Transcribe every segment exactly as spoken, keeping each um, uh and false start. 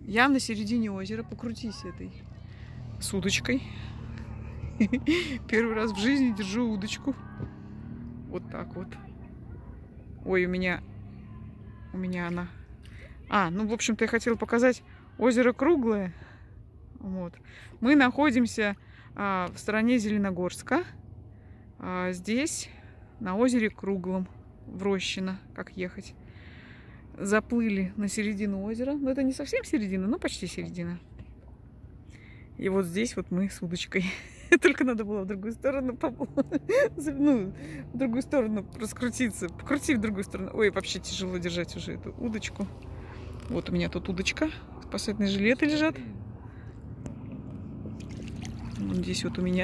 Я на середине озера. Покрутись этой с удочкой. Первый раз в жизни держу удочку. Вот так вот. Ой, у меня... У меня она... А, ну, в общем-то, я хотела показать. Озеро круглое. Вот. Мы находимся а, в стороне Зеленогорска. А, здесь, на озере круглом, в Рощино, как ехать. Заплыли на середину озера. Ну, это не совсем середина, но почти середина. И вот здесь вот мы с удочкой. Только надо было в другую сторону, ну, в другую сторону раскрутиться. Покрути в другую сторону. Ой, вообще тяжело держать уже эту удочку. Вот у меня тут удочка. Спасательные жилеты лежат. Вот здесь вот у меня.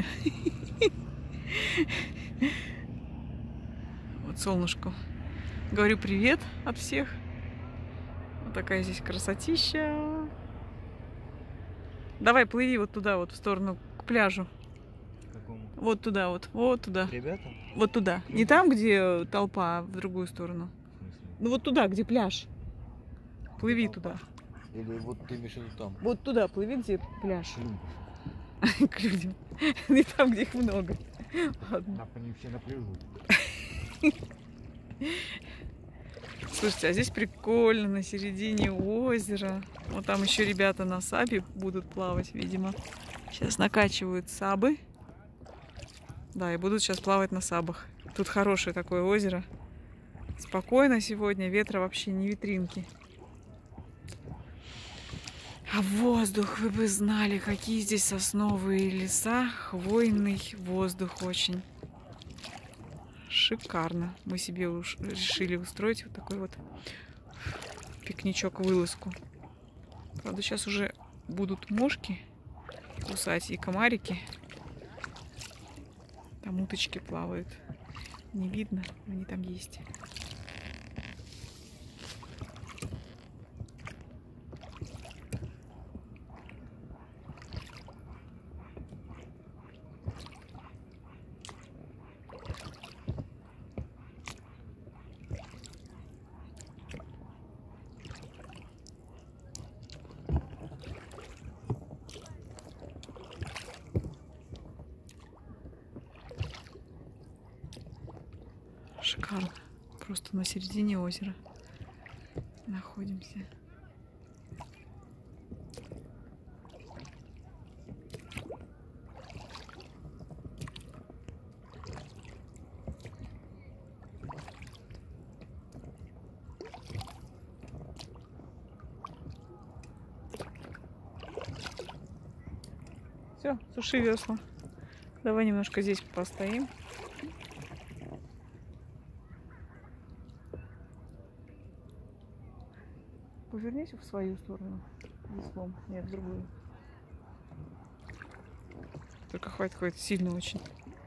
Вот солнышко. Говорю привет от всех. Вот такая здесь красотища. Давай, плыви вот туда, вот в сторону, к пляжу. Какому? Вот туда вот, вот туда. Ребята? Вот туда. Не там, где толпа, а в другую сторону. Ну вот туда, где пляж. Плыви туда. Или вот ты имеешь в виду там? Вот туда плыви, где пляж. Шлюм. К людям. Не там, где их много. Ладно. Они все на пляжу. Слушайте, а здесь прикольно, на середине озера. Вот там еще ребята на сабе будут плавать, видимо. Сейчас накачивают сабы. Да, и будут сейчас плавать на сабах. Тут хорошее такое озеро. Спокойно сегодня, ветра вообще не витринки. А воздух, вы бы знали, какие здесь сосновые леса. Хвойный воздух очень. Шикарно. Мы себе уж решили устроить вот такой вот пикничок-вылазку. Правда, сейчас уже будут мошки кусать и комарики. Там уточки плавают. Не видно, но они там есть. Шикарно. Просто на середине озера находимся. Все, суши весла. Давай немножко здесь постоим. Повернись в свою сторону веслом, нет, в другую. Только хватит, хватит, сильно очень.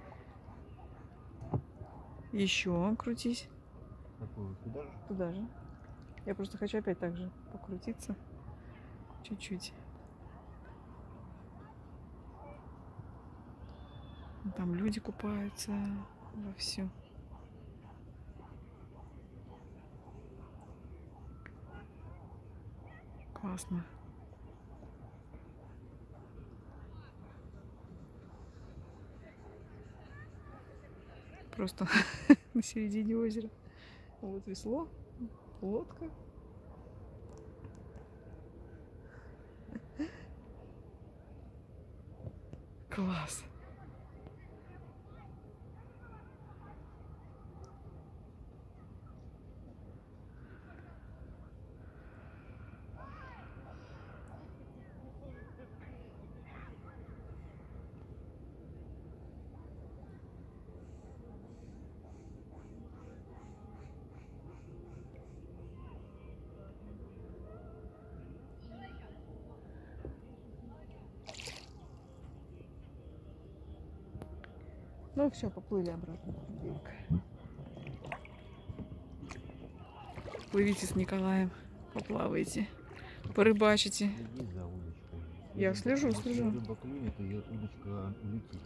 Еще крутись. Туда же? Туда же. Я просто хочу опять так же покрутиться. Чуть-чуть. Там люди купаются вовсю. Классно. Просто на середине озера. Вот весло, лодка. Класс. Ну все, поплыли обратно. Плывите с Николаем, поплавайте, порыбачите. Следи за удочкой. Я слежу, слежу. Если рыба клюнет, ее удочка улетит.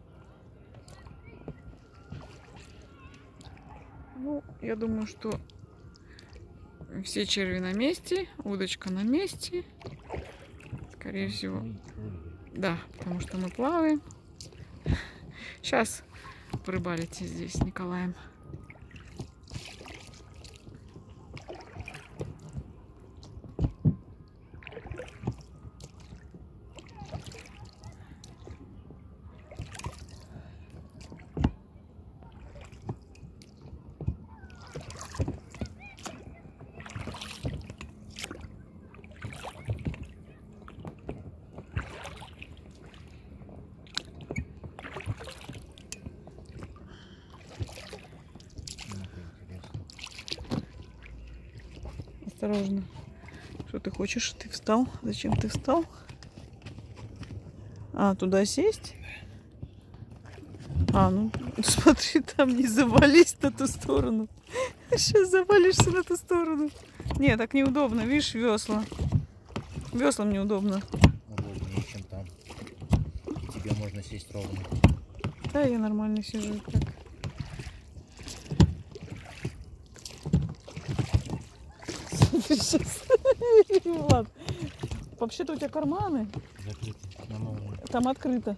Ну, я думаю, что все черви на месте, удочка на месте. Скорее всего. Мы плыли. Да, потому что мы плаваем. Сейчас порыбалите здесь с Николаем. Ну, это интересно. Осторожно. Что ты хочешь? Ты встал? Зачем ты встал? А, туда сесть? А, ну смотри, там не завались на ту сторону. Сейчас завалишься на ту сторону. Не, так неудобно, видишь, весла. Веслам неудобно. Удобнее, чем там. Тебе можно сесть ровно. Да, я нормально сижу так. Сейчас. Влад, вообще-то у тебя карманы. Закрыто. На молнии. Там открыто.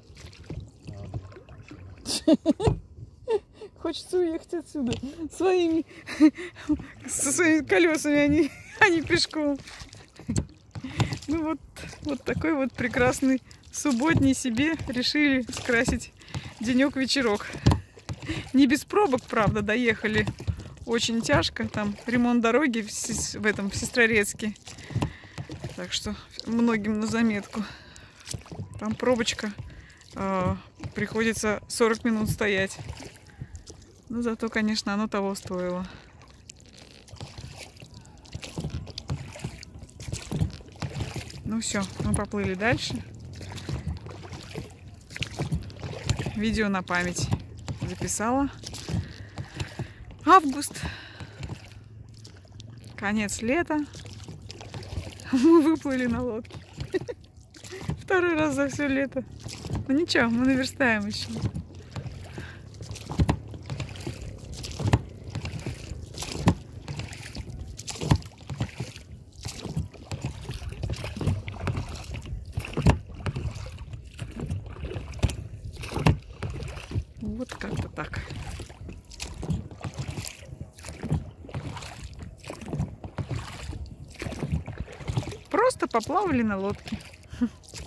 Ладно. Хочется уехать отсюда своими, со своими колесами, а не, а не пешком. Ну вот, вот такой вот прекрасный субботний себе решили скрасить денек-вечерок. Не без пробок, правда, доехали. Очень тяжко. Там ремонт дороги в, Сес- в этом в Сестрорецке. Так что многим на заметку. Там пробочка. э, приходится сорок минут стоять. Но зато, конечно, оно того стоило. Ну все, мы поплыли дальше. Видео на память записала. Август. Конец лета. Мы выплыли на лодке. Второй раз за все лето. Ну ничего, мы наверстаем еще. Вот как-то так. Просто поплавали на лодке.